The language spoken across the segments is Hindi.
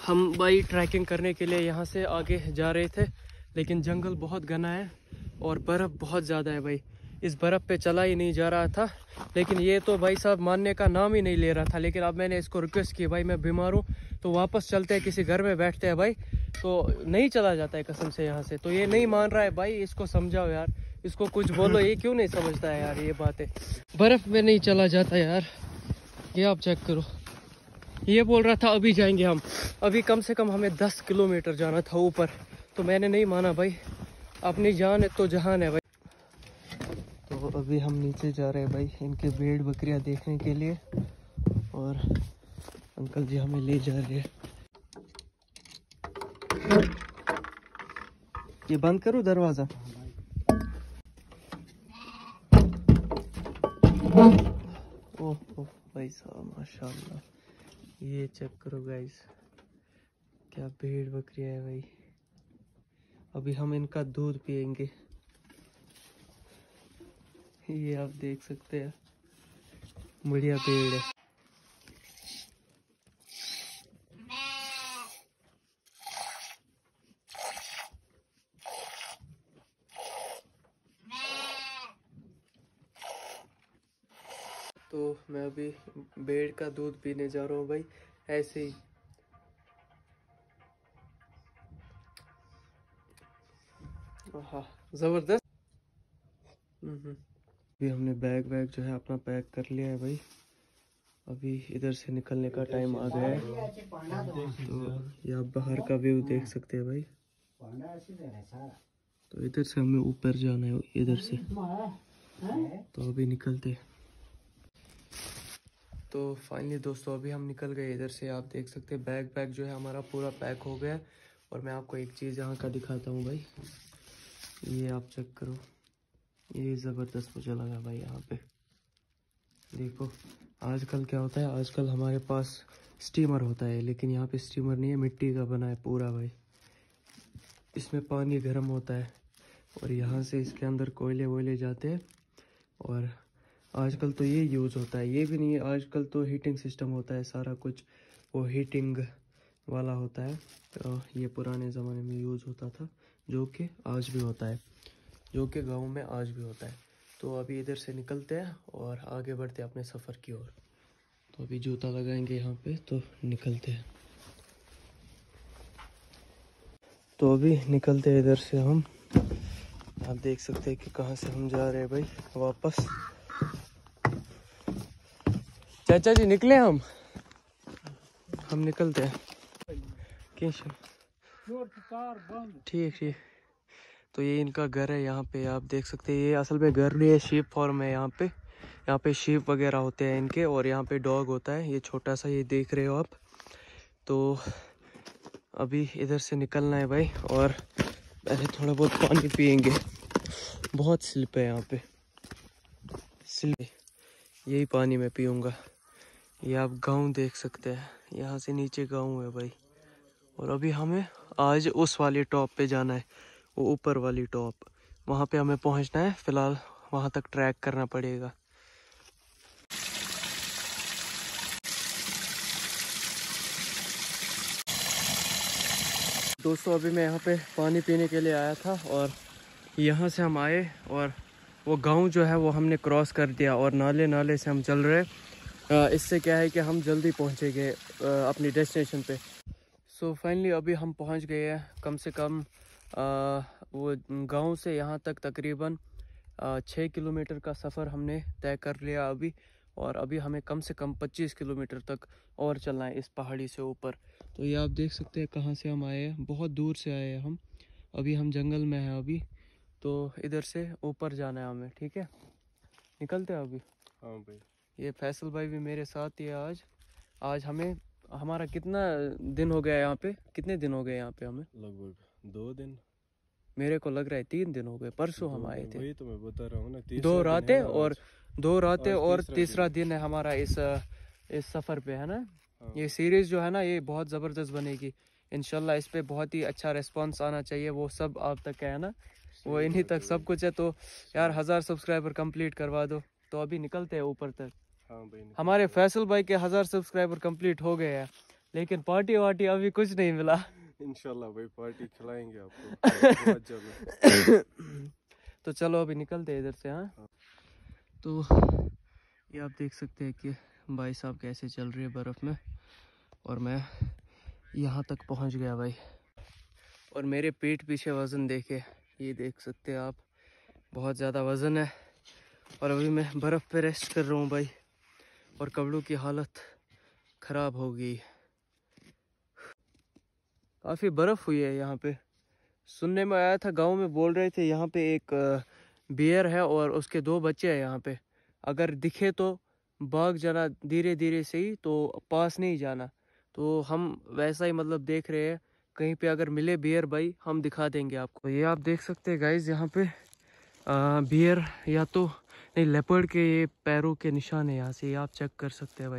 हम भाई ट्रैकिंग करने के लिए यहाँ से आगे जा रहे थे, लेकिन जंगल बहुत घना है और बर्फ़ बहुत ज़्यादा है भाई। इस बर्फ़ पे चला ही नहीं जा रहा था, लेकिन ये तो भाई साहब मानने का नाम ही नहीं ले रहा था। लेकिन अब मैंने इसको रिक्वेस्ट की, भाई मैं बीमार हूँ तो वापस चलते हैं, किसी घर में बैठते हैं भाई। तो नहीं चला जाता है कसम से यहाँ से। तो ये नहीं मान रहा है भाई, इसको समझाओ यार, इसको कुछ बोलो, ये क्यों नहीं समझता है यार ये बातें। बर्फ़ में नहीं चला जाता यार, ये आप चेक करो। ये बोल रहा था अभी जाएंगे हम, अभी कम से कम हमें 10 किलोमीटर जाना था ऊपर। तो मैंने नहीं माना भाई, अपनी जान है तो जहान है भाई। तो अभी हम नीचे जा रहे हैं भाई इनके भेड़ बकरियां देखने के लिए, और अंकल जी हमें ले जा रहे हैं। ये बंद करो दरवाजा। ओह भाई साहब माशाल्लाह, ये चेक करो गाइस, क्या भेड़ बकरियां है भाई। अभी हम इनका दूध पियेंगे, ये आप देख सकते हैं, बढ़िया पेड़ है। तो मैं अभी भेड़ का दूध पीने जा रहा हूँ भाई, ऐसे ही। हाँ जबरदस्त। अभी हमने बैग वैग जो है अपना पैक कर लिया है भाई, अभी इधर से निकलने का टाइम आ गया है। तो ये आप बाहर का व्यू देख सकते हैं भाई। तो इधर से हमें ऊपर जाना है, इधर से। तो अभी निकलते हैं। तो फाइनली दोस्तों अभी हम निकल गए इधर से, आप देख सकते हैं बैग पैक जो है हमारा पूरा पैक हो गया है। और मैं आपको एक चीज़ यहाँ का दिखाता हूँ भाई, ये आप चेक करो, ये ज़बरदस्त मुझे लगा भाई। यहाँ पे देखो, आजकल क्या होता है, आजकल हमारे पास स्टीमर होता है, लेकिन यहाँ पे स्टीमर नहीं है, मिट्टी का बना है पूरा भाई। इसमें पानी गर्म होता है और यहाँ से इसके अंदर कोयले वोयले जाते हैं। और आजकल तो ये यूज़ होता है, ये भी नहीं है, आजकल तो हीटिंग सिस्टम होता है, सारा कुछ वो हीटिंग वाला होता है। तो ये पुराने ज़माने में यूज़ होता था, जो कि आज भी होता है, जो कि गाँव में आज भी होता है। तो अभी इधर से निकलते हैं और आगे बढ़ते हैं अपने सफ़र की ओर। तो अभी जूता लगाएंगे यहाँ पे, तो निकलते हैं। तो अभी निकलते हैं इधर से हम, आप देख सकते हैं कि कहाँ से हम जा रहे हैं भाई वापस। चाचा जी निकले हम निकलते हैं। ठीक ठीक। तो ये इनका घर है, यहाँ पे आप देख सकते हैं, ये असल में घर नहीं है, शीप फार्म है यहाँ पे। यहाँ पे शीप वगैरह होते हैं इनके, और यहाँ पे डॉग होता है, ये छोटा सा, ये देख रहे हो आप। तो अभी इधर से निकलना है भाई, और पहले थोड़ा बहुत पानी पियेंगे, बहुत स्लिप है यहाँ पे, स्लिप यही पानी मैं पीऊँगा। ये आप गांव देख सकते हैं, यहाँ से नीचे गांव है भाई। और अभी हमें आज उस वाली टॉप पे जाना है, वो ऊपर वाली टॉप, वहाँ पे हमें पहुँचना है। फ़िलहाल वहाँ तक ट्रैक करना पड़ेगा। दोस्तों अभी मैं यहाँ पे पानी पीने के लिए आया था, और यहाँ से हम आए और वो गांव जो है वो हमने क्रॉस कर दिया, और नाले से हम चल रहे। इससे क्या है कि हम जल्दी पहुँचेंगे अपनी डेस्टिनेशन पे। सो फाइनली अभी हम पहुँच गए हैं, कम से कम वो गांव से यहाँ तक तकरीबन 6 किलोमीटर का सफ़र हमने तय कर लिया अभी। और अभी हमें कम से कम 25 किलोमीटर तक और चलना है इस पहाड़ी से ऊपर। तो ये आप देख सकते हैं कहाँ से हम आए हैं, बहुत दूर से आए हैं हम। अभी हम जंगल में हैं अभी, तो इधर से ऊपर जाना है हमें। ठीक है, निकलते हैं अभी। हाँ भाई। ये फैसल भाई भी मेरे साथ ही है आज हमें, हमारा कितना दिन हो गया यहाँ पे, कितने दिन हो गए यहाँ पे हमें? लगभग 2 दिन। मेरे को लग रहा है 3 दिन हो गए, परसों हम आए थे। वही तो मैं बता रहा हूँ ना, 2 रातें और 2 रातें और तीसरा तीसरा दिन है हमारा इस सफ़र पे, है ना। हाँ। ये सीरीज़ जो है ना, ये बहुत ज़बरदस्त बनेगी इंशाल्लाह। इस पे बहुत ही अच्छा रिस्पांस आना चाहिए, वो सब आप तक है ना, वो इन्हीं तक सब कुछ है। तो यार 1000 सब्सक्राइबर कंप्लीट करवा दो, तो अभी निकलते हैं ऊपर तक। हाँ भाई, हमारे फैसल भाई के 1000 सब्सक्राइबर कंप्लीट हो गए हैं, लेकिन पार्टी वार्टी अभी कुछ नहीं मिला। इंशाल्लाह भाई पार्टी खिलाएंगे आपको बहुत जल्द। तो चलो अभी निकलते हैं इधर से। हाँ तो ये आप देख सकते हैं कि भाई साहब कैसे चल रही है बर्फ़ में, और मैं यहाँ तक पहुँच गया भाई। और मेरे पीठ पीछे वज़न देखे, ये देख सकते हैं आप, बहुत ज़्यादा वज़न है। और अभी मैं बर्फ़ पे रेस्ट कर रहा हूँ भाई, और कपड़ों की हालत ख़राब हो गई। काफ़ी बर्फ़ हुई है यहाँ पे। सुनने में आया था, गांव में बोल रहे थे यहाँ पे एक बियर है और उसके 2 बच्चे हैं यहाँ पे। अगर दिखे तो भाग जाना धीरे धीरे से ही, तो पास नहीं जाना। तो हम वैसा ही मतलब देख रहे हैं, कहीं पे अगर मिले बियर भाई हम दिखा देंगे आपको। ये आप देख सकते हैं गाइज, यहाँ पे बियर या तो नहीं, लेपर्ड के ये पैरों के निशान है यहाँ से, ये आप चेक कर सकते हैं भाई।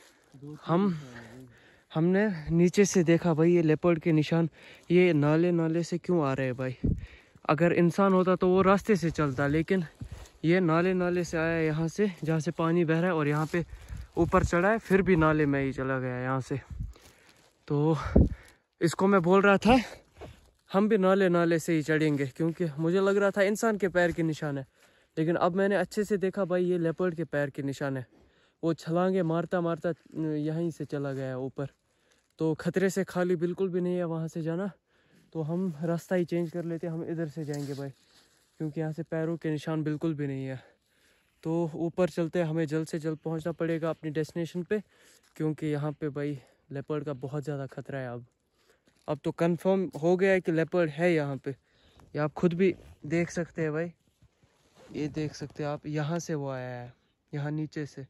हमने नीचे से देखा भाई, ये लेपर्ड के निशान ये नाले से क्यों आ रहे हैं भाई। अगर इंसान होता तो वो रास्ते से चलता, लेकिन ये नाले से आया यहाँ से, जहाँ से पानी बह रहा है, और यहाँ पे ऊपर चढ़ा है, फिर भी नाले में ही चला गया यहाँ से। तो इसको मैं बोल रहा था हम भी नाले से ही चढ़ेंगे, क्योंकि मुझे लग रहा था इंसान के पैर के निशान है, लेकिन अब मैंने अच्छे से देखा भाई ये लेपर्ड के पैर के निशान है। वो छलांगे मारता मारता यहीं से चला गया ऊपर। तो खतरे से खाली बिल्कुल भी नहीं है वहाँ से जाना, तो हम रास्ता ही चेंज कर लेते, हम इधर से जाएंगे भाई, क्योंकि यहाँ से पैरों के निशान बिल्कुल भी नहीं है। तो ऊपर चलते हमें जल्द से जल्द पहुँचना पड़ेगा अपनी डेस्टिनेशन पे, क्योंकि यहाँ पे भाई लेपर्ड का बहुत ज़्यादा खतरा है। अब तो कंफर्म हो गया है कि लेपर्ड है यहाँ पे, ये आप खुद भी देख सकते हैं भाई। ये देख सकते हैं आप, यहाँ से वो आया है, यहाँ नीचे से।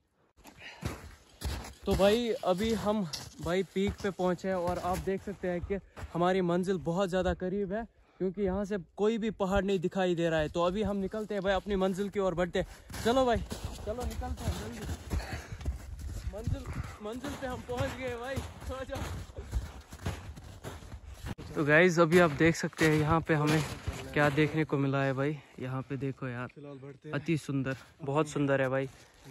तो भाई अभी हम भाई पीक पे पहुँचे हैं, और आप देख सकते हैं कि हमारी मंजिल बहुत ज़्यादा करीब है, क्योंकि यहाँ से कोई भी पहाड़ नहीं दिखाई दे रहा है। तो अभी हम निकलते हैं भाई अपनी मंजिल की ओर बढ़ते हैं। चलो भाई चलो निकलते हैं जल्दी। मंजिल पे हम पहुँच गए भाई, आ जाओ। तो गाइज अभी आप देख सकते हैं यहाँ पे हमें क्या देखने को मिला है भाई। यहाँ पे देखो यार, अति सुंदर, बहुत सुंदर है भाई।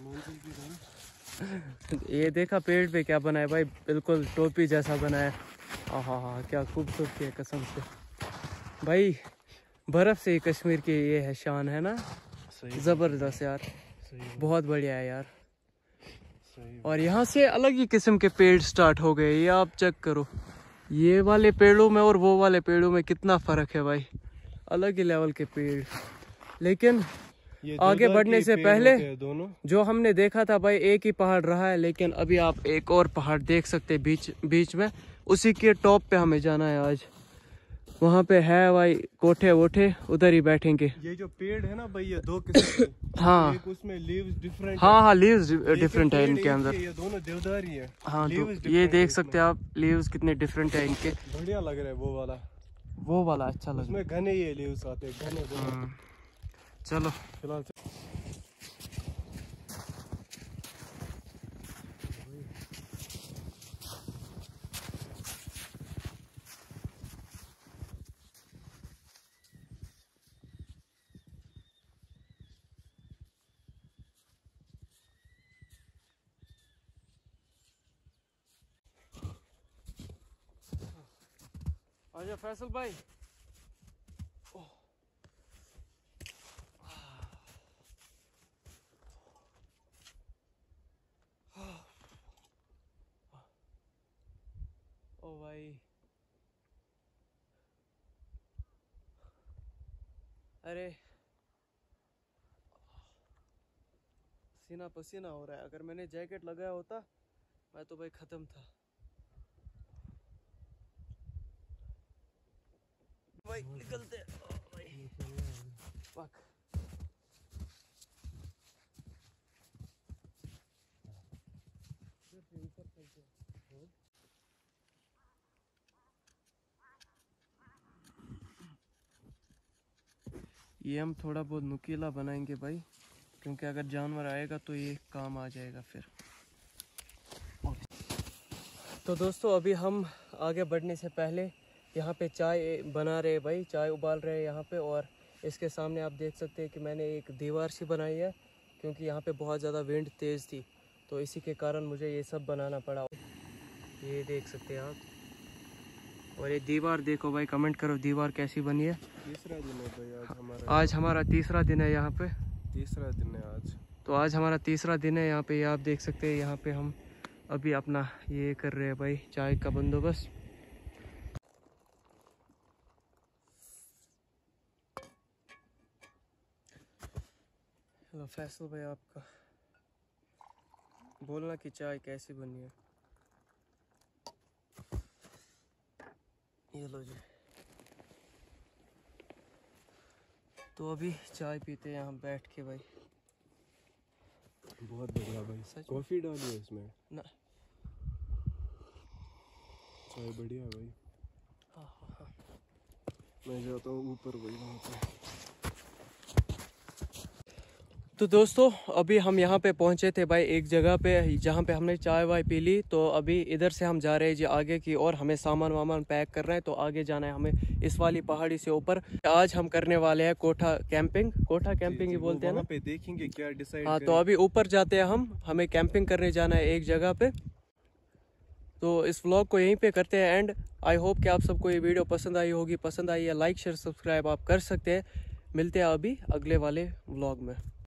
ये देखा पेड़ पे क्या बना है भाई, बिल्कुल टोपी जैसा बना है। हाँ क्या खूबसूरती है कसम से भाई। बर्फ से ही कश्मीर की ये है शान, है ना। जबरदस्त यार, बहुत बढ़िया है यार। और यहाँ से अलग ही किस्म के पेड़ स्टार्ट हो गए, ये आप चेक करो। ये वाले पेड़ों में और वो वाले पेड़ों में कितना फर्क है भाई, अलग ही लेवल के पेड़। लेकिन आगे बढ़ने से पहले जो हमने देखा था भाई, एक ही पहाड़ रहा है, लेकिन अभी आप एक और पहाड़ देख सकते हैं बीच में, उसी के टॉप पे हमें जाना है आज। वहाँ पे है भाई कोठे वोठे, उधर ही बैठेंगे। ये जो पेड़ है ना भाई, ये 2 किस्म के। हाँ एक उसमें लीव्स डिफरेंट, हाँ लीव्स डिफरेंट है इनके अंदर। ये दोनों देवदारी है। हाँ तो ये देख सकते हैं आप, लीव्स कितने डिफरेंट है इनके। बढ़िया लग रहा है वो वाला अच्छा लग रहा है, उसमें घने ये लीव्स आते हैं, घने। चलो फिलहाल आजा फैसल भाई। ओ भाई, अरे सीना पसीना हो रहा है। अगर मैंने जैकेट लगाया होता मैं तो भाई खत्म था भाई। निकलते भाई, फक। ये हम थोड़ा बहुत नुकीला बनाएंगे भाई, क्योंकि अगर जानवर आएगा तो ये काम आ जाएगा फिर। तो दोस्तों अभी हम आगे बढ़ने से पहले यहाँ पे चाय बना रहे भाई, चाय उबाल रहे हैं यहाँ पे। और इसके सामने आप देख सकते हैं कि मैंने एक दीवार सी बनाई है, क्योंकि यहाँ पे बहुत ज़्यादा विंड तेज़ थी, तो इसी के कारण मुझे ये सब बनाना पड़ा। ये देख सकते हैं आप। और ये दीवार देखो भाई, कमेंट करो दीवार कैसी बनी है। तीसरा दिन है भाई आज हमारा। आज हमारा तीसरा दिन है यहाँ पे। तीसरा दिन है आज। तो आज हमारा तीसरा दिन है यहाँ पे। ये आप देख सकते हैं यहाँ पे हम अभी अपना ये कर रहे हैं भाई, चाय का बंदोबस्त। हेलो फैसल भाई, आपका बोलना कि चाय कैसी बनी है। ये लो जी। तो अभी चाय पीते हैं यहाँ बैठ के भाई। बहुत बढ़िया भाई। सच कॉफी डाली है इसमें ना? चाय बढ़िया है भाई। हाँ हाँ हाँ। मैं जाता हूँ ऊपर भाई वहाँ पे। तो दोस्तों अभी हम यहाँ पे पहुँचे थे भाई एक जगह पे, जहाँ पे हमने चाय वाय पी ली। तो अभी इधर से हम जा रहे हैं जी आगे की और हमें सामान वामान पैक करना है। तो आगे जाना है हमें इस वाली पहाड़ी से ऊपर। आज हम करने वाले हैं कोठा कैंपिंग। कोठा कैंपिंग ही बोलते हैं ना? पे देखेंगे क्या डिसाइड। हाँ, तो अभी ऊपर जाते हैं हम। हमें कैंपिंग करने जाना है एक जगह पे। तो इस व्लॉग को यहीं पे करते हैं एंड। आई होप कि आप सबको ये वीडियो पसंद आई होगी। पसंद आई है लाइक शेयर सब्सक्राइब आप कर सकते हैं। मिलते हैं अभी अगले वाले व्लॉग में।